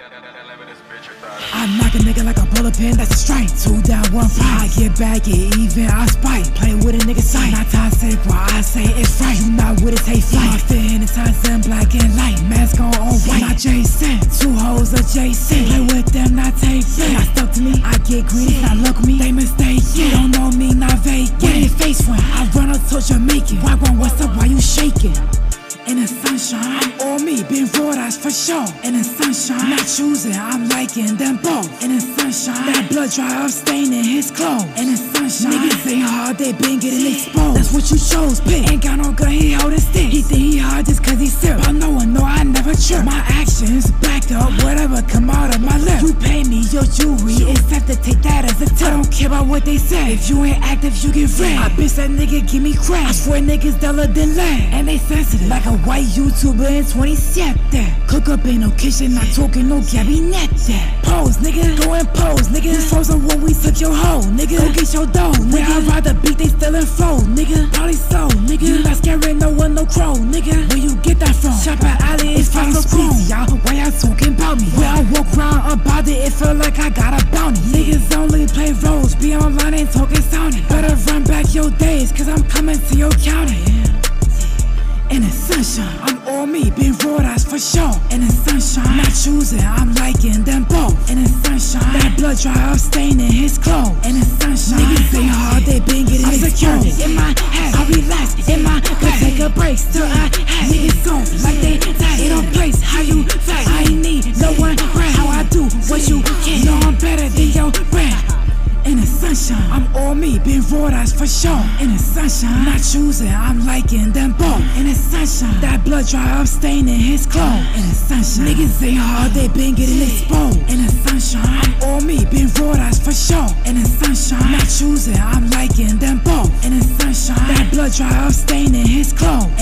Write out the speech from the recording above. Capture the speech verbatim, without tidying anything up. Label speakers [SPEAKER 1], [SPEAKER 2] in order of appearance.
[SPEAKER 1] I knock a nigga like a bullet pin, that's a strike. Two down, one fight. I get back, get even, I spite. Play with a nigga sight. Not toxic, what I say it's right. You not with it, take flight. My fit in the times in black and light. Mask on all white. Not Jason, two hoes adjacent. Play with them, not take fit. Not stuck to me, I get green. Not look me, they mistake. You don't know me, not vacant. Where your face went? I run up to Jamaican. Wagwan, what's up? Why you shaking? In the sunshine, I'm all me, been raw, that's for sure. In the sunshine, not choosing, I'm liking them both. In the sunshine, that blood dry up staining his clothes. In the sunshine, niggas ain't hard, they been getting exposed. That's what you chose, pick. Ain't got no gun, he holding stick. He think he hard just cause he's serious. But no one know I never trip. My actions backed up, whatever come out of my lips. You pay me your jewelry, it's have to take that as a tip. I don't care about what they say. If you ain't active, you get red. I bitch that nigga give me crack. I swear niggas duller than land. And they sensitive like a white YouTuber in twenty-seven. Cook up in no kitchen, not talking no cabinet. Pose, nigga, go and pose, nigga. You frozen when we took your hoe, nigga. Go get your dough, nigga. When I ride the beat, they still in flow, nigga. Probably so, nigga. You not scaring no one, no crow, nigga. Where you get that from? Shop at Alley, it's fine so cool. Y'all, why y'all talking about me? When I walk around about it, it feel like I got a bounty. Niggas only play roles, be online and talking sounding. Better run back your days, cause I'm coming to your county. In the sunshine, I'm all me, been raw, that's for sure. In the sunshine, not choosing, I'm liking them both. In the sunshine, that blood dry up staining his clothes. In the sunshine, niggas ain't hard, they been getting exposed. In my head, I relax, in my bed, take a break, still I have niggas gone like they died. It on place, how you flex, I ain't need no one brand. How I do what you can, know I'm better than your brand. In the sunshine, I'm all me, been raw, that's for sure. In the sunshine, not choosing, I'm liking them both. In the sunshine, that blood dry up staining his clothes. In the sunshine, niggas ain't hard, they been getting exposed. In the sunshine, I'm all me, been raw, that's for sure. In the sunshine, not choosing, I'm liking them both. In the sunshine, that blood dry up staining his clothes.